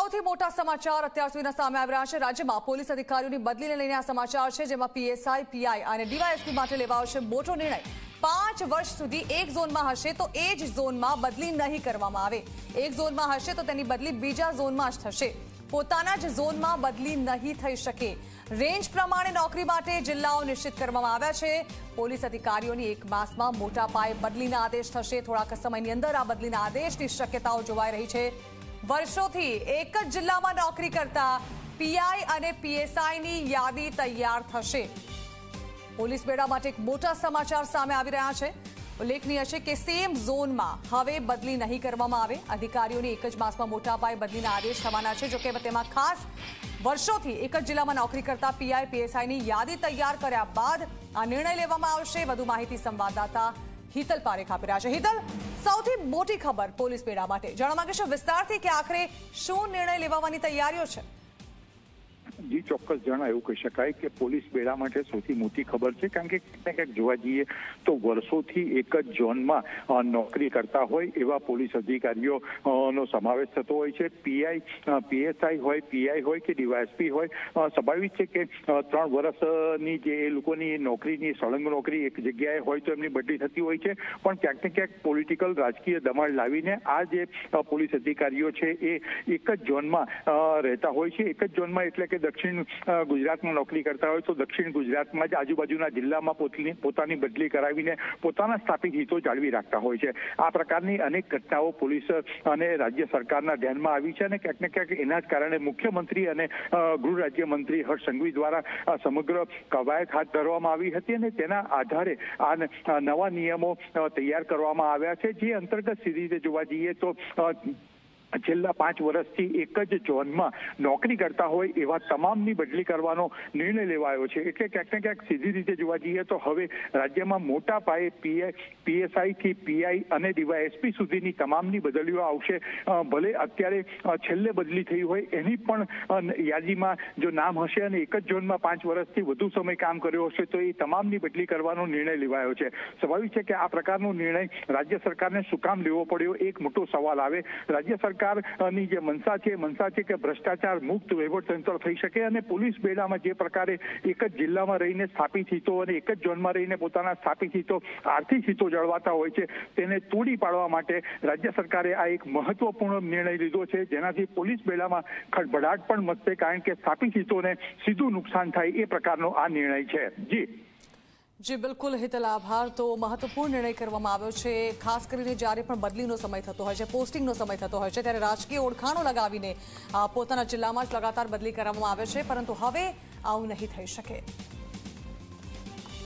સૌથી મોટા સમાચાર અત્યાર સુધીના સામે આવી રહ્યા છે। રાજ્યમાં પોલીસ અધિકારીઓની બદલીને લઈને આ સમાચાર છે, જેમાં પીએસઆઈ, પીઆઈ અને ડીવાયએસપી માટે લેવાયો મોટો નિર્ણય। 5 વર્ષ સુધી એક ઝોનમાં હશે તો એ જ ઝોનમાં બદલી નહીં કરવામાં આવે। એક ઝોનમાં હશે તો તેની બદલી બીજા ઝોનમાં જ થશે। પોતાના જ ઝોનમાં બદલી નહીં થઈ શકે। રેન્જ પ્રમાણે નોકરી માટે જિલ્લાઓ નિશ્ચિત કરવામાં આવ્યા છે। પોલીસ અધિકારીઓની એક માસમાં મોટા પાયે બદલીના આદેશ થશે। થોડાક સમયની અંદર આ બદલીના આદેશની શક્યતાઓ જોવાઈ રહી છે। વર્ષોથી એક જ જિલ્લામાં નોકરી કરતા પીઆઈ અને પીએસઆઈની યાદી તૈયાર થશે। પોલીસ બેડા માટે એક મોટા સમાચાર સામે આવી રહ્યા છે। ઉલ્લેખનીય છે કે સેમ ઝોનમાં હવે બદલી નહીં કરવામાં આવે। અધિકારીઓની એક જ માસમાં મોટા પાયે બદલીના આદેશ થવાના છે। જોકે તેમાં ખાસ વર્ષોથી એક જ જિલ્લામાં નોકરી કરતા પીઆઈ પીએસઆઈની યાદી તૈયાર કર્યા બાદ આ નિર્ણય લેવામાં આવશે। વધુ માહિતી સંવાદદાતા હિતલ પારેખ આપી રહ્યા છે। હિતલ, સૌથી મોટી ખબર પોલીસ બેડા માટે જાણવા માંગે છે વિસ્તારથી કે આખરે શું નિર્ણય લેવાની તૈયારીઓ છે? જી, ચોક્કસ જણા એવું કહી શકાય કે પોલીસ બેડા માટે સૌથી મોટી ખબર છે, કારણ કે ક્યાંક જોવા જઈએ તો વર્ષોથી એક જ ઝોનમાં નોકરી કરતા હોય એવા પોલીસ અધિકારીઓ નો સમાવેશ થતો હોય છે। પીઆઈ, પીએસઆઈ હોય, પીઆઈ હોય કે ડીવાયએસપી હોય, સ્વાભાવિક છે કે 3 વર્ષની જે એ લોકોની નોકરીની સળંગ નોકરી એક જગ્યાએ હોય તો એમની બદલી થતી હોય છે। પણ ક્યાંક ને ક્યાંક પોલિટિકલ રાજકીય દબાણ લાવીને આ જે પોલીસ અધિકારીઓ છે એ એક જ ઝોનમાં રહેતા હોય છે। એક જ ઝોનમાં એટલે કે દક્ષિણ ગુજરાતમાં નોકરી કરતા હોય તો દક્ષિણ ગુજરાતમાં જ આજુબાજુના જિલ્લામાં પોતાની બદલી કરાવીને પોતાના સ્થાપિત હિતો જાળવી રાખતા હોય છે। આ પ્રકારની અનેક ઘટનાઓ પોલીસ અને રાજ્ય સરકારના ધ્યાનમાં આવી છે અને ક્યાંક ને ક્યાંક એના જ કારણે મુખ્યમંત્રી અને ગૃહ રાજ્યમંત્રી હર્ષ સંઘવી દ્વારા સમગ્ર કવાયત હાથ ધરવામાં આવી હતી અને તેના આધારે આ નવા નિયમો તૈયાર કરવામાં આવ્યા છે, જે અંતર્ગત સીધી રીતે જોવા જઈએ તો છેલ્લા 5 વર્ષથી એક જ ઝોનમાં નોકરી કરતા હોય એવા તમામની બદલી કરવાનો નિર્ણય લેવાયો છે। એટલે ક્યાંક ને ક્યાંક સીધી રીતે જોવા જઈએ તો હવે રાજ્યમાં મોટા પાયે પીએસઆઈ થી પીઆઈ અને ડીવાયએસપી સુધીની તમામની બદલીઓ આવશે। ભલે અત્યારે છેલ્લે બદલી થઈ હોય એની પણ યાદીમાં જો નામ હશે અને એક જ ઝોનમાં 5 વર્ષથી વધુ સમય કામ કર્યો હશે તો એ તમામની બદલી કરવાનો નિર્ણય લેવાયો છે। સ્વાભાવિક છે કે આ પ્રકારનો નિર્ણય રાજ્ય સરકારને શું કામ લેવો પડ્યો, એક મોટો સવાલ આવે। રાજ્ય સરકારની જે મનસા છે કે ભ્રષ્ટાચાર મુક્ત વહીવટતંત્ર થઈ શકે અને પોલીસ બેડામાં જે પ્રકારે એક જ જિલ્લામાં રહીને સ્થાપિત હિતો અને એક જ ઝોનમાં રહીને પોતાના સ્થાપિત હિતો, આર્થિક હિતો જળવાતા હોય છે, તેને તોડી પાડવા માટે રાજ્ય સરકારે આ એક મહત્વપૂર્ણ નિર્ણય લીધો છે, જેનાથી પોલીસ બેડામાં ખળભળાટ પણ મચશે, કારણ કે સ્થાપિત હિતોને સીધું નુકસાન થાય એ પ્રકારનો આ નિર્ણય છે। જી બિલકુલ હિતલ, આભાર। તો મહત્વપૂર્ણ નિર્ણય કરવામાં આવ્યો છે, ખાસ કરીને જ્યારે પણ બદલીનો સમય થતો હોય છે, પોસ્ટિંગનો સમય થતો હોય છે, ત્યારે રાજકીય ઓળખાણો લગાવીને પોતાના જિલ્લામાં જ લગાતાર બદલી કરવામાં આવે છે, પરંતુ હવે આવું નહીં થઈ શકે।